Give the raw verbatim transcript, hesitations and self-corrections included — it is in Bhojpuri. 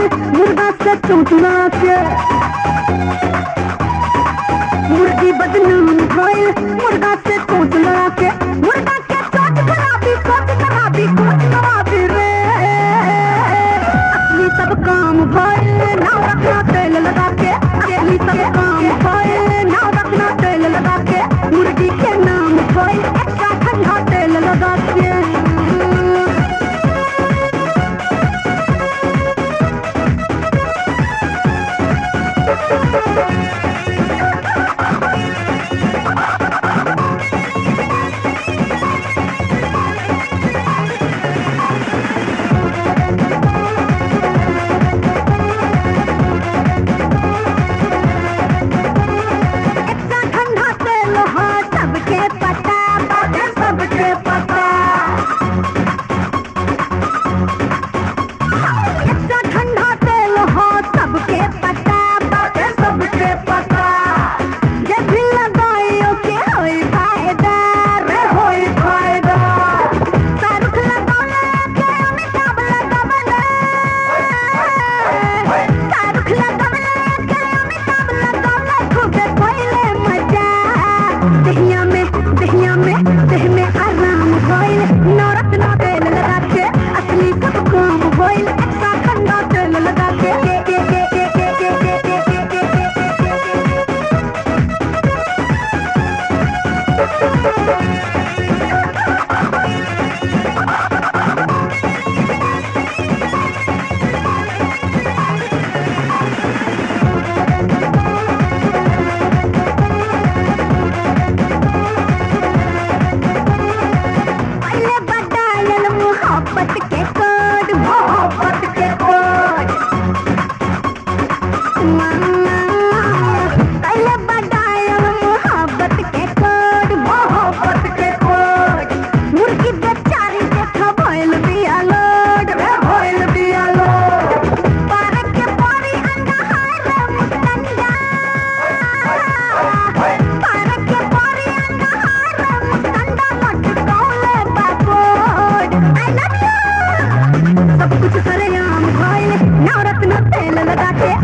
मुर्गा से चौंचला के मुर्गी बदनाम भइल मुर्गा से चौंचला के मुर्गा के चोट खराबी कोच खराबी कोच खराबी रे असली सब काम भइल नाव रखना तेल लगा के असली सब काम भइल नाव रखना तेल लगा के मुर्गी के नाम भइल एक्स्ट्रा ठंडा तेल लगा के सब कुछ सरेआम भइल नाव रखना तेल लगा के